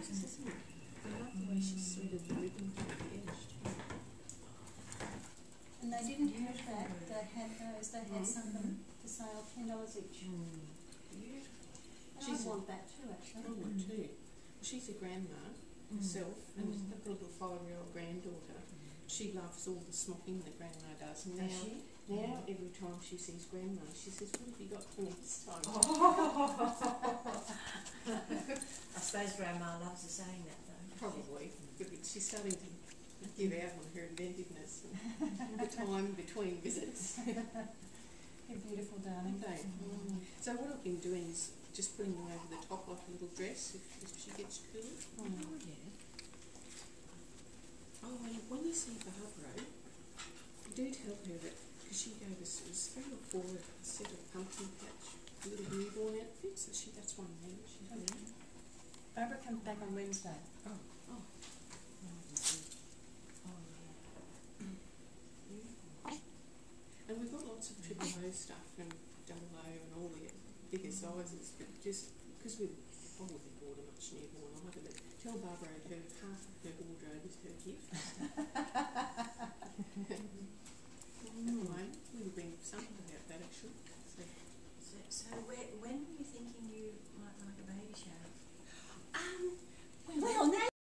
gorgeous, isn't it? I love the way she's threaded the ribbon through the edge too. And they didn't have that, they had those, they had some of them for sale, $10 each. Beautiful. And I want that too, actually. I want too. She's a grandma herself, and they've got a little 5-year-old granddaughter. She loves all the smocking that grandma does. And now every time she sees grandma, she says, "What have you got for next time?" I suppose grandma loves her saying that though. Probably. But she's starting to give out on her inventiveness and the time between visits. You're beautiful, darling. Okay. So what I've been doing is just putting them over the top like a little dress if she gets cool. Oh yeah. Oh, and when you see Barbara, do tell her that, because she gave us, it was 3 or 4 a set of pumpkin patch little newborn outfits, so that's one there she's wearing. Barbara comes back on Wednesday. Oh. And we've got lots of triple O stuff and double O and all the bigger sizes, but just because we've probably bought a much newborn either, but tell Barbara her half of her wardrobe is her gift.